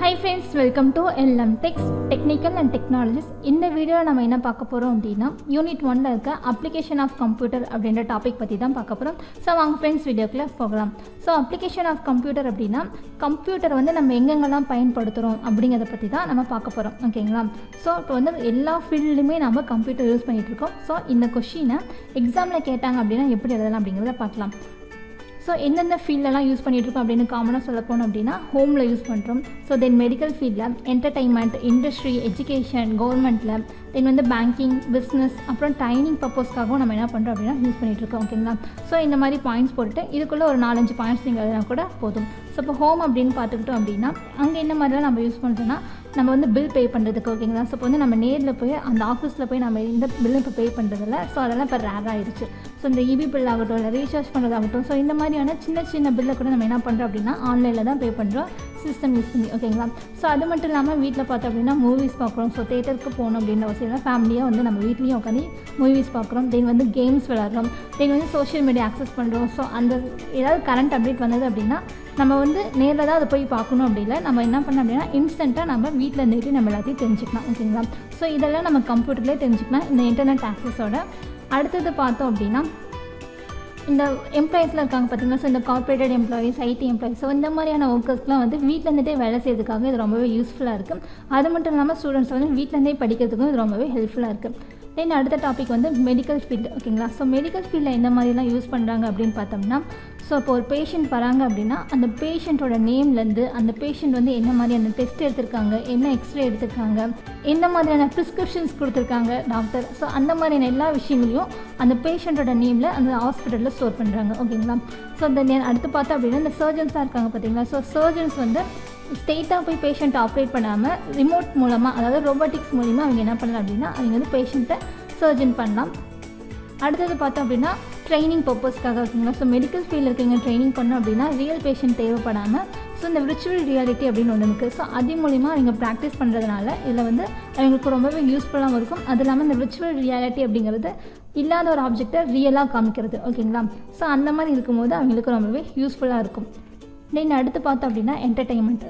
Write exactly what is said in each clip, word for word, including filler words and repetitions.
Hi friends, welcome to Lmtechs Technical and Technologies. In this video நம்ம என்ன பார்க்க போறோம் அப்படினா யூனிட் one ல இருக்க application of computer அப்படிங்கற டாபிக் பத்தி தான் பார்க்க போறோம். சோ வாங்க फ्रेंड्स வீடியோக்குள்ள போகலாம். சோ application of computer அப்படினா கம்ப்யூட்டர் வந்து நம்ம எங்கெங்கலாம் பயன்படுத்துறோம் அப்படிங்கறத பத்தி தான் நம்ம பார்க்க போறோம். ஓகேங்களா? சோ இப்போ வந்து எல்லா ஃபீல்ட்லயுமே நாம கம்ப்யூட்டர் யூஸ் பண்ணிட்டு இருக்கோம். சோ இந்த क्वेश्चन எக்ஸாம்ல கேட்டாங்க அப்படினா எப்படி எழுதலாம் அப்படிங்கறத பார்க்கலாம். So எந்தெந்த ஃபீல்ட்லலாம் யூஸ் பண்ணிட்டு இருக்கோம் அப்படினு காமனா சொல்ல போறோம் அப்படினா ஹோம்ல யூஸ் பண்றோம். So then medical ஃபீல்ட்ல, entertainment, industry, education, governmentல, then வந்து banking, business, அப்புறம் ட்ரைனிங் பர்பஸ்க்காக நம்ம என்ன பண்றோம் அப்படினா யூஸ் பண்ணிட்டு இருக்கோம். ஓகேங்களா? So இந்த மாதிரி பாயிண்ட்ஸ் போட்டு இதுக்குள்ள ஒரு நாலு அஞ்சு பாயிண்ட்ஸ் நீங்க எழுதினா கூட போதும். So இப்போ ஹோம் அப்படினு பார்த்துக்கிட்டோம் அப்படினா அங்க என்ன மாதிரிலாம் நம்ம யூஸ் பண்றோம்னா நம்ம வந்து பில் பே பண்ணுறதுக்கு. ஓகேங்களா? ஸோ இப்போ வந்து நம்ம நேரில் போய் அந்த ஆஃபீஸில் போய் நம்ம இந்த பில்லும் இப்போ பே பண்ணுறதில்ல. ஸோ அதெல்லாம் இப்போ ரேர் ஆகிடுச்சு. ஸோ இந்த இபி பில் ஆகட்டும், இல்லை ரீசார்ஜ் பண்ணுறதாகட்டும், ஸோ இந்த மாதிரியான சின்ன சின்ன பில்லை கூட நம்ம என்ன பண்ணுறோம் அப்படின்னா ஆன்லைனில் தான் பே பண்ணுறோம், சிஸ்டம் யூஸ் பண்ணி. ஓகேங்களா? ஸோ அது மட்டும் இல்லாமல் வீட்டில் பார்த்தோம் அப்படின்னா மூவிஸ் பார்க்குறோம். ஸோ தேட்டருக்கு போகணும் அப்படின்ற அவசியம் இல்லை, ஃபேமிலியாக வந்து நம்ம வீட்லேயும் உட்காந்து மூவிஸ் பார்க்குறோம். தென் வந்து கேம்ஸ் விளாட்றோம், தென் வந்து சோஷியல் மீடியா ஆக்சஸ் பண்ணுறோம். ஸோ அந்த ஏதாவது கரண்ட் அப்டேட் வந்தது அப்படின்னா நம்ம வந்து நேரில் தான் அதை போய் பார்க்கணும் அப்படி இல்லை, நம்ம என்ன பண்ணோம் அப்படின்னா இன்ஸ்டண்ட்டாக நம்ம வீட்டில் இருந்துட்டு நம்ம எல்லாத்தையும் தெரிஞ்சுக்கலாம். ஓகேங்களா? ஸோ இதெல்லாம் நம்ம கம்ப்யூட்டர்லேயே தெரிஞ்சுக்கலாம் இந்த இன்டர்நெட் ஆக்சஸோட. அடுத்தது பார்த்தோம் அப்படின்னா இந்த எம்ப்ளாயிஸ்லாம் இருக்காங்க பார்த்தீங்கன்னா, ஸோ இந்த corporated employees, IT employees, so இந்த மாதிரியான ஒர்க்கர்ஸ்லாம் வந்து வீட்டில் இருந்துகிட்டே வேலை செய்யறதுக்காக இது ரொம்பவே யூஸ்ஃபுல்லாக இருக்குது. அது மட்டும் இல்லாமல் ஸ்டூடெண்ட்ஸ் வந்து வீட்டிலேருந்தே படிக்கிறதுக்கும் இது ரொம்பவே ஹெல்ப்ஃபுல்லாக இருக்குது. தென் அடுத்த டாபிக் வந்து மெடிக்கல் ஃபீல்டு. ஓகேங்களா? ஸோ மெடிக்கல் ஃபீல்டில் எந்த மாதிரிலாம் யூஸ் பண்ணுறாங்க அப்படின்னு பார்த்தோம்னா, ஸோ இப்போ ஒரு பேஷண்ட் வராங்க அப்படின்னா அந்த பேஷண்ட்டோட நேம்லேருந்து அந்த பேஷண்ட் வந்து என்ன மாதிரியான டெஸ்ட் எடுத்திருக்காங்க, என்ன எக்ஸ்ரே எடுத்திருக்காங்க, எந்த மாதிரியான ப்ரிஸ்கிரிப்ஷன்ஸ் கொடுத்துருக்காங்க டாக்டர், ஸோ அந்த மாதிரியான எல்லா விஷயங்களையும் அந்த பேஷண்ட்டோட நேமில் அந்த ஹாஸ்பிட்டலில் ஸ்டோர் பண்ணுறாங்க. ஓகேங்களா? ஸோ இந்த அடுத்து பார்த்தோம் அப்படின்னா இந்த சர்ஜன்ஸாக இருக்காங்க பார்த்தீங்களா, ஸோ சர்ஜன்ஸ் வந்து ஸ்ட்ரெயிட்டாக போய் பேஷண்ட்டை ஆப்ரேட் பண்ணாமல் ரிமோட் மூலமாக, அதாவது ரோபோட்டிக்ஸ் மூலிமா அவங்க என்ன பண்ணலாம் அப்படின்னா அவங்க வந்து பேஷண்ட்டை சர்ஜன் பண்ணலாம். அடுத்தது பார்த்தோம் அப்படின்னா ட்ரைனிங் பர்பஸ்க்காக. இருக்குங்களா? ஸோ மெடிக்கல் ஃபீல்டில் இருக்கவங்க ட்ரைனிங் பண்ணோம் அப்படின்னா ரியல் பேஷண்ட் தேவைப்படாமல் ஸோ இந்த விர்ச்சுவல் ரியாலிட்டி அப்படின்னு ஒன்று இருக்குது. ஸோ அது மூலிமா அவங்க ப்ராக்டிஸ் பண்ணுறதுனால இதில் வந்து அவங்களுக்கு ரொம்பவே யூஸ்ஃபுல்லாகவும் இருக்கும். அது இல்லாமல் இந்த விர்ச்சுவல் ரியாலிட்டி அப்படிங்கிறது இல்லாத ஒரு ஆப்ஜெக்டை ரியலாக காமிக்கிறது. ஓகேங்களா? ஸோ அந்த மாதிரி இருக்கும்போது அவங்களுக்கு ரொம்பவே யூஸ்ஃபுல்லாக இருக்கும். தென் அடுத்து பார்த்தோம் அப்படின்னா என்டர்டெயின்மெண்ட்.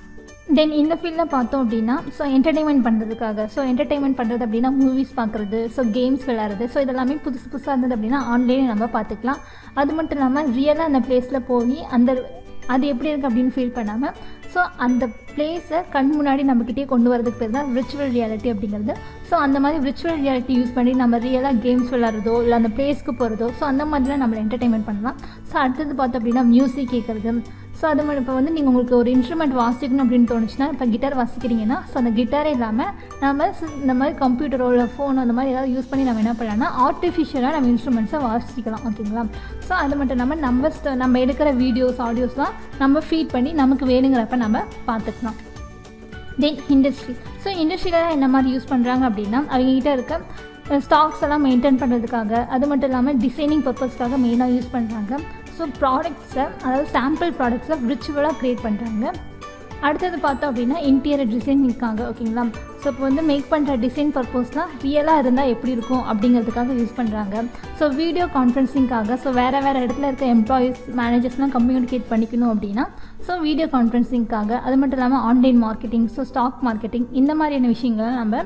தென் இந்த ஃபீல்டில் பார்த்தோம் அப்படின்னா ஸோ என்டர்டெயின்மெண்ட் பண்ணுறதுக்காக, ஸோ என்டர்டெயின்மெண்ட் பண்ணுறது அப்படின்னா மூவிஸ் பார்க்குறது, ஸோ கேம்ஸ் விளையாடுறது, ஸோ இதெல்லாமே புதுசு புதுசாக இருந்தது அப்படின்னா ஆன்லைனில் நம்ம பார்த்துக்கலாம். அது மட்டும் இல்லாமல் ரியலாக அந்த பிளேஸில் போய் அந்த அது எப்படி இருக்குது அப்படின்னு ஃபீல் பண்ணாமல் ஸோ அந்த பிளேஸை கண் முன்னாடி நம்மக்கிட்டே கொண்டு வரதுக்கு பேர் தான் விர்ச்சுவல் ரியாலிட்டி அப்படிங்கிறது. ஸோ அந்த மாதிரி விர்ச்சுவல் ரியாலிட்டி யூஸ் பண்ணி நம்ம ரியலாக கேம்ஸ் விளையாடுறதோ இல்லை அந்த பிளேஸ்க்கு போகிறதோ, ஸோ அந்த மாதிரிலாம் நம்மளை என்டர்டெயின்மெண்ட் பண்ணலாம். ஸோ அடுத்தது பார்த்தோம் அப்படின்னா மியூசிக் கேட்குறது. ஸோ அது மாதிரி இப்போ வந்து நீங்கள் உங்களுக்கு ஒரு இன்ஸ்ட்ருமெண்ட் வாசிக்கணும் அப்படின்னு தோணுச்சுன்னா, இப்போ கிட்டார் வாசிக்கிறீங்கன்னா ஸோ அந்த கிட்டாரே இல்லாமல் நம்ம இந்த மாதிரி கம்ப்யூட்டரோ இல்லை ஃபோனோ அந்த மாதிரி ஏதாவது யூஸ் பண்ணி நம்ம என்ன பண்ணலாம்னா ஆர்டிஃபிஷியலாக நம்ம இன்ஸ்ட்ருமெண்ட்ஸை வாசிக்கலாம். ஓகேங்களா? ஸோ அது மட்டும் இல்லாமல் நம்ம நம்ம எடுக்கிற வீடியோஸ் ஆடியோஸ்லாம் நம்ம ஃபீட் பண்ணி நமக்கு வேணுங்கிறப்ப நம்ம பார்த்துக்கலாம். தென் இண்டஸ்ட்ரி. ஸோ இண்டஸ்ட்ரியில் என்ன மாதிரி யூஸ் பண்ணுறாங்க அப்படின்னா அவங்ககிட்ட இருக்க ஸ்டாக்ஸ் எல்லாம் மெயின்டைன் பண்ணுறதுக்காக, அது மட்டும் இல்லாமல் டிசைனிங் பர்பஸ்க்காக மெயினாக யூஸ் பண்ணுறாங்க. ஸோ ப்ராடக்ட்ஸை, அதாவது சாம்பிள் ப்ராடக்ட்ஸை விர்ச்சுவலாக க்ரியேட் பண்ணுறாங்க. அடுத்தது பார்த்தோம் அப்படின்னா இன்டீரியர் டிசைன் இருக்காங்க. ஓகேங்களா? ஸோ இப்போ வந்து மேக் பண்ணுற டிசைன் பர்பஸ்லாம் ரியலாக இருந்தால் எப்படி இருக்கும் அப்படிங்கிறதுக்காக யூஸ் பண்ணுறாங்க. ஸோ வீடியோ கான்ஃபரன்சிங்காக, ஸோ வேறு வேறு இடத்துல இருக்க எம்ப்ளாயீஸ், மேனேஜர்ஸ்லாம் கம்யூனிகேட் பண்ணிக்கணும் அப்படின்னா ஸோ வீடியோ கான்ஃபரன்சிங்காக, அது மட்டும் இல்லாமல் online marketing, so stock marketing, இந்த மாதிரியான விஷயங்களை நம்ம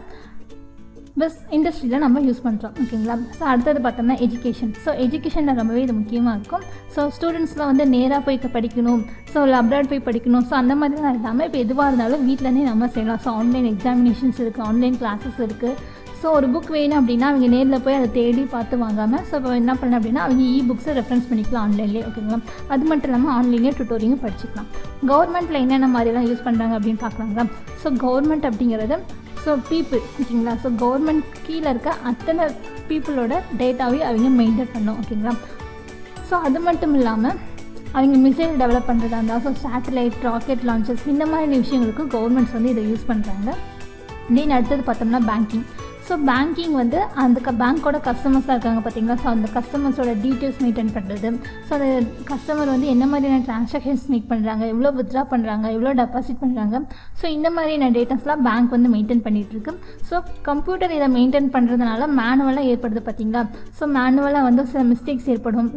பஸ் இண்டஸ்ட்ரியில் நம்ம யூஸ் பண்ணுறோம். ஓகேங்களா? ஸோ அடுத்தது பார்த்தோம்னா எஜுகேஷன். ஸோ எஜுகேஷனில் ரொம்பவே இது முக்கியமாக இருக்கும். ஸோ ஸ்டூடெண்ட்ஸ்லாம் வந்து நேராக போய் படிக்கணும், ஸோ இல்லை அப்ராட் போய் படிக்கணும், ஸோ அந்த மாதிரிலாம் இல்லாமல் இப்போ எதுவாக இருந்தாலும் வீட்டிலேருந்தே நம்ம செய்யலாம். ஸோ ஆன்லைன் எக்ஸாமினேஷன்ஸ் இருக்குது, ஆன்லைன் கிளாஸஸ் இருக்குது. ஸோ ஒரு புக் வேணும் அப்படின்னா அவங்க நேரில் போய் அதை தேடி பார்த்து வாங்காமல் ஸோ இப்போ என்ன பண்ணலாம் அப்படின்னா அவங்க இ புக்ஸை ரெஃபரன்ஸ் பண்ணிக்கலாம் ஆன்லைன்லேயே. ஓகேங்களா? அது மட்டும் இல்லாமல் ஆன்லைன்லேயே டுட்டோரியும் படிச்சுக்கலாம். கவர்மெண்ட்டில் என்னென்ன மாதிரிலாம் யூஸ் பண்ணுறாங்க அப்படின்னு பார்க்கலாங்களா? ஸோ கவர்மெண்ட் அப்படிங்கிறது ஸோ பீப்புள். ஓகேங்களா? ஸோ கவர்மெண்ட் கீழே இருக்க அத்தனை பீப்புளோட டேட்டாவையும் அவங்க மெயின்டைன் பண்ணணும். ஓகேங்களா? ஸோ அது மட்டும் இல்லாமல் அவங்க மிசைல் டெவலப் பண்ணுறதா இருந்தால், ஸோ சேட்டலைட், ராக்கெட் லான்ச்சர்ஸ், இந்த மாதிரி விஷயங்களுக்கும் கவர்மெண்ட்ஸ் வந்து இதை யூஸ் பண்ணுறாங்க. தென் அடுத்தது பார்த்தோம்னா பேங்கிங். ஸோ பேங்கிங் வந்து அந்த பேங்க்கோட கஸ்டமர்ஸாக இருக்காங்க பார்த்தீங்களா, ஸோ அந்த கஸ்டமர்ஸோட டீட்டெயில்ஸ் மெயின்டைன் பண்ணுறது, ஸோ அந்த கஸ்டமர் வந்து என்ன மாதிரியான ட்ரான்சாக்ஷன்ஸ் மேக் பண்ணுறாங்க, எவ்வளோ வித்ட்ரா பண்ணுறாங்க, எவ்வளோ டெபாசிட் பண்ணுறாங்க, ஸோ இந்த மாதிரியான டேட்டாஸ்லாம் பேங்க் வந்து மெயின்டைன் பண்ணிகிட்ருக்கு. ஸோ கம்ப்யூட்டர் இதை மெயின்டைன் பண்ணுறதுனால மேனுவலாக ஏற்படுது பார்த்தீங்களா, ஸோ மேனுவலாக வந்து சில மிஸ்டேக்ஸ் ஏற்படும்.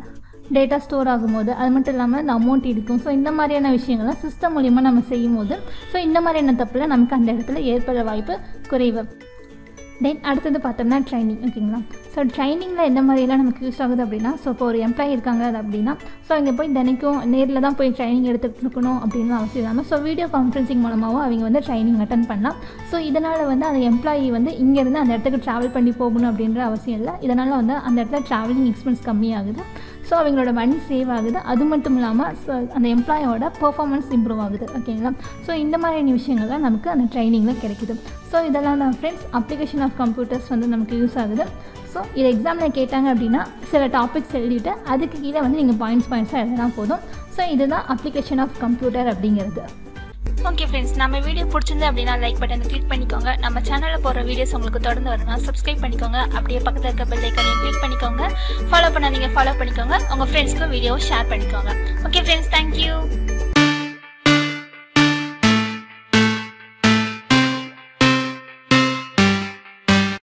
டேட்டா ஸ்டோர் ஆகும்போது அது மட்டும் இல்லாமல் அந்த அமௌண்ட் இருக்கும். ஸோ இந்த மாதிரியான விஷயங்கள்லாம் சிஸ்டம் மூலிமா நம்ம செய்யும் போது ஸோ இந்த மாதிரியான தப்புல நமக்கு அந்த இடத்துல ஏற்பட வாய்ப்பு குறைவு. தென் அடுத்தது பார்த்தோம்னா ட்ரைனிங். ஓகேங்களா? ஸோ ட்ரைனிங்கில் எந்த மாதிரியெல்லாம் நமக்கு யூஸ் ஆகுது அப்படின்னா, ஸோ இப்போ ஒரு எம்ப்ளாயி இருக்காங்க அது அப்படின்னா ஸோ இங்கே போய் தினைக்கும் நேரில் தான் போய் ட்ரைனிங் எடுத்துகிட்டு இருக்கணும் அப்படின்னு அவசியம் இல்லாமல் ஸோ வீடியோ கான்ஃபரன்சிங் மூலமாகவும் அவங்க வந்து ட்ரைனிங் அட்டன் பண்ணலாம். ஸோ இதனால் வந்து அந்த எம்ப்ளாயி வந்து இங்கேருந்து அந்த இடத்துக்கு ட்ராவல் பண்ணி போகணும் அப்படின்ற அவசியம் இல்லை. இதனால் வந்து அந்த இடத்துல ட்ராவலிங் எக்ஸ்பென்ஸ் கம்மியாகுது. ஸோ அவங்களோட மணி சேவ் ஆகுது. அது மட்டும் இல்லாமல் ஸோ அந்த எம்ப்ளாயோட பெர்ஃபார்மன்ஸ் இம்ப்ரூவ் ஆகுது. ஓகேங்களா? ஸோ இந்த மாதிரியான விஷயங்கள்லாம் நமக்கு அந்த ட்ரைனிங்கில் கிடைக்குது. ஸோ இதெல்லாம் தான் ஃப்ரெண்ட்ஸ் அப்ளிகேஷன் ஆஃப் கம்ப்யூட்டர்ஸ் வந்து நமக்கு யூஸ் ஆகுது. ஸோ இது எக்ஸாமில் கேட்டாங்க அப்படின்னா சில டாபிக்ஸ் எழுதிட்டு அதுக்கு கீழே வந்து நீங்கள் பாயிண்ட்ஸ் பாயிண்ட்ஸாக எழுதினா போதும். ஸோ இதுதான் அப்ளிகேஷன் ஆஃப் கம்ப்யூட்டர் அப்படிங்கிறது. ஓகே ஃப்ரெண்ட்ஸ், நம்ம வீடியோ பிடிச்சிருந்து அப்படின்னா லைக் பட்டனை கிளிக் பண்ணிக்கோங்க. நம்ம சேனலில் போகிற வீடியோஸ் உங்களுக்கு தொடர்ந்து வரணும்னா சப்ஸ்கிரைப் பண்ணிக்கோங்க. அப்படியே பக்கத்தில் இருக்க பெல் ஐக்கானையும் கிளிக் பண்ணிக்கோங்க. ஃபாலோ பண்ணாதீங்க, ஃபாலோ பண்ணிக்கோங்க. உங்கள் ஃப்ரெண்ட்ஸ்க்கு வீடியோவை ஷேர் பண்ணிக்கோங்க. Okay friends, thank you.